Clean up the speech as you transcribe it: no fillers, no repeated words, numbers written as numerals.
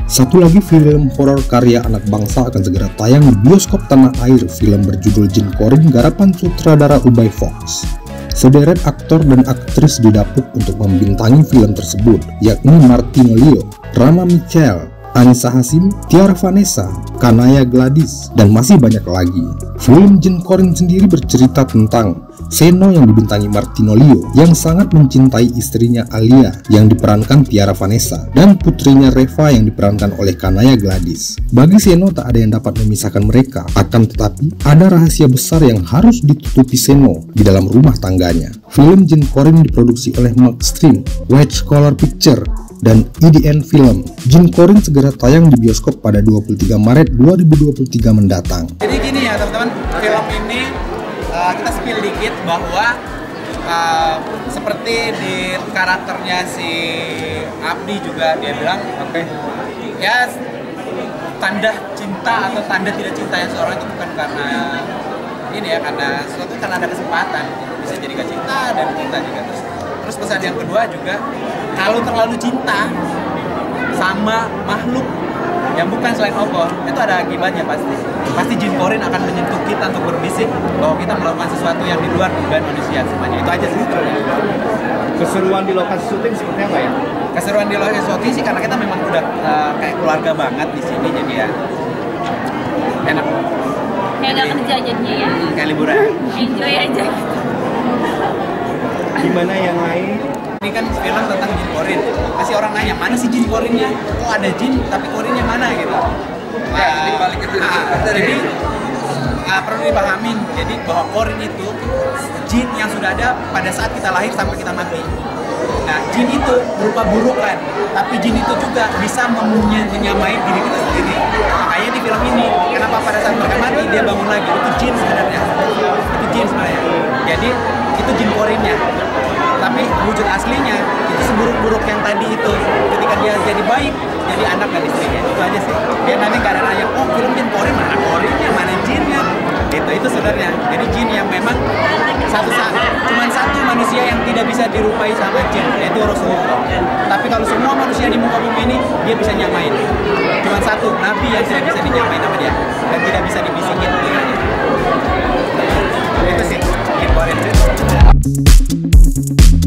Satu lagi film horor karya anak bangsa akan segera tayang di bioskop tanah air. Film berjudul Jin Korin garapan sutradara Ubay Fox. Sederet aktor dan aktris didapuk untuk membintangi film tersebut, yakni Martino Leo, Rama Michael, Anissa Hasim, Tiara Vanessa, Kanaya Gladys, dan masih banyak lagi. Film Jin Korin sendiri bercerita tentang Seno yang dibintangi Martino Leo yang sangat mencintai istrinya Alia yang diperankan Tiara Vanessa dan putrinya Reva yang diperankan oleh Kanaya Gladys. Bagi Seno tak ada yang dapat memisahkan mereka, akan tetapi ada rahasia besar yang harus ditutupi Seno di dalam rumah tangganya. Film Jin Korin diproduksi oleh Maxstream, White Collar Picture, dan IDN Film. Jin Korin segera tayang di bioskop pada 23 Maret 2023 mendatang. Jadi gini ya teman-teman, film ini kita spill dikit bahwa seperti di karakternya si Abdi juga dia bilang ya tanda cinta atau tanda tidak cintanya seorang itu bukan karena ini ya, karena suatu karena ada kesempatan bisa jadi cinta dan cinta juga. Terus pesan yang kedua juga, kalau terlalu cinta sama makhluk yang bukan selain Allah, itu ada akibatnya pasti Jin Korin akan menyentuh kita untuk berbisik bahwa kita melakukan sesuatu yang di luar dugaan manusia semuanya. Itu aja sih. Keseruan di lokasi syuting seperti apa ya? Keseruan di lokasi syuting sih karena kita memang udah kayak keluarga banget di sini, jadi ya enak. Kayak gak kerja jadinya ya? Kayak liburan. Enjoy aja gitu. Gimana yang lain? Ini kan film tentang Jin Korin. Pasti orang nanya, mana sih Jin Korinnya? Oh ada Jin, tapi Korinnya mana gitu. Jadi perlu dipahamin. Jadi bahwa Korin itu Jin yang sudah ada pada saat kita lahir sampai kita mati. Nah, Jin itu berupa burukan, tapi Jin itu juga bisa menyamai diri kita sendiri. Makanya di film ini, kenapa pada saat mereka mati dia bangun lagi? Itu Jin sebenarnya. Itu Jin sebenarnya. Jadi itu Jin Korinnya. Tapi wujud aslinya itu seburuk-buruk yang tadi itu. Ketika dia jadi baik, jadi anak dan istrinya. Itu aja sih. Biar nanti gak ada nanya, oh film Jin Korin mana Korinnya, mana Jinnya. Itu sebenarnya. Jadi Jin yang memang cuma satu manusia yang tidak bisa dirupai sama Jin, yaitu Rasulullah. Tapi kalau semua manusia di muka bumi ini dia bisa nyamain. Cuma satu Nabi yang tidak bisa dinyamain sama dia dan tidak bisa dibisikin. Itu sih Jin Korin.